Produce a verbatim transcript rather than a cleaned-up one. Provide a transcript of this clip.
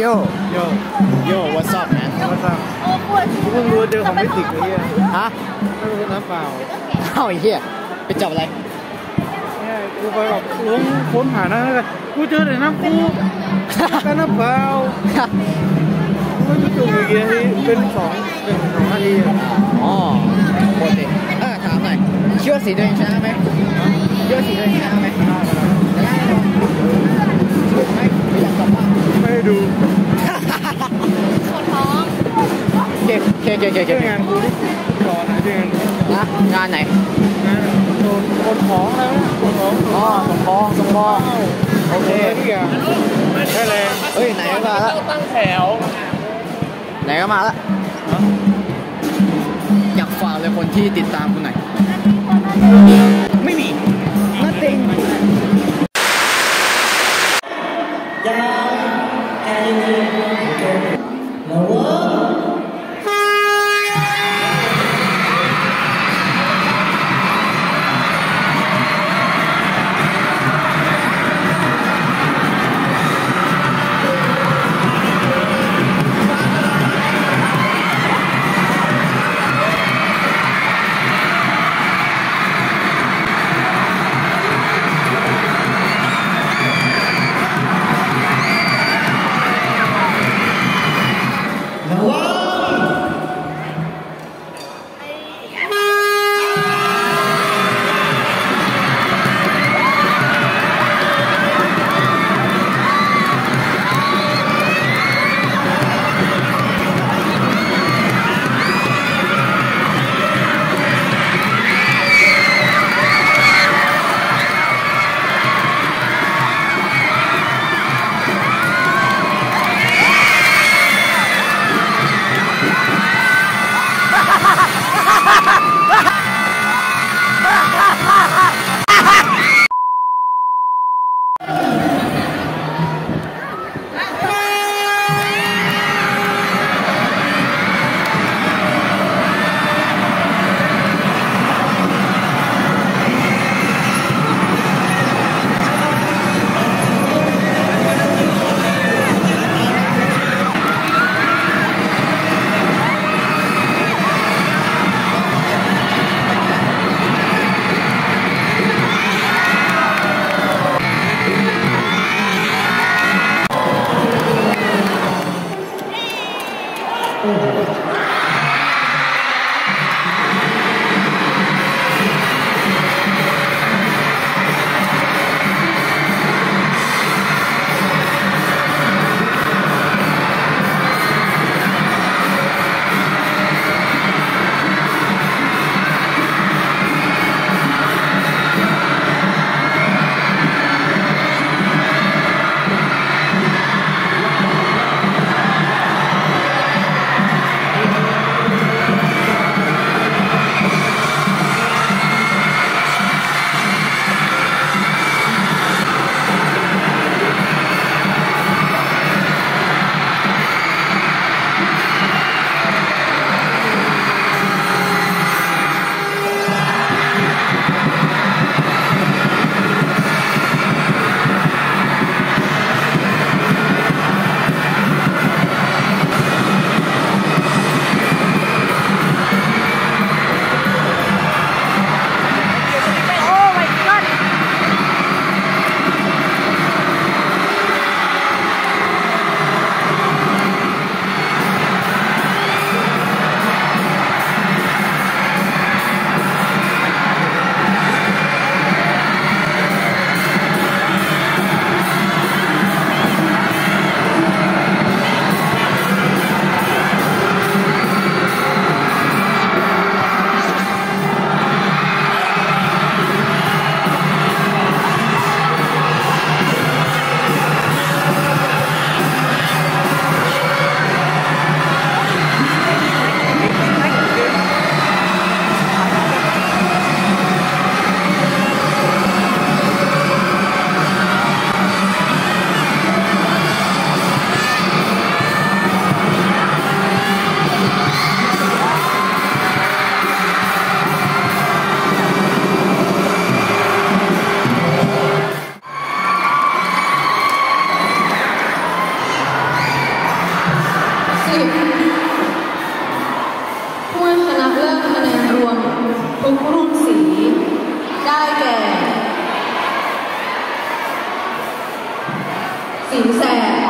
โยโย่ what's up man ว่าสั่งกูเพิ่งรู้เจอของไม่ติดไอ้เหี้ยฮะไม่รู้น้ำเปล่าเอ้าไอ้เหี้ยไปจับอะไรเนี่ยกูไปแบบล้วงค้นหานะกูเจอแต่น้ำกูก็น้ำเปล่าไม่รู้จุ่มอีกทีเป็นสองหนึ่งสองนาทีอ๋อปกติเออถามหน่อยคิดว่าสีตัวเองชนะไหมคิดว่าสีตัวเองชนะไหมชนะไหมถูกไหมไม่อยากกลับบ้านไม่ดูคนท้องเก็บเก็บเก็บเก็บเจเก็อบ งานกูนี่ก่อนนะเจองานนะงานไหนงานโดนคนของอะไรวะคนของอ๋อสมพองสมพองโอเคทุกอย่างใช่เลยเฮ้ยไหนก็มาแล้วตั้งแถวไหนก็มาแล้วอยากฝากเลยคนที่ติดตามคุณหน่อยไม่มี nothing สิบผู้ชนะเลิศคะแนนรวมทุกรุ่นสีได้แก่สีแสด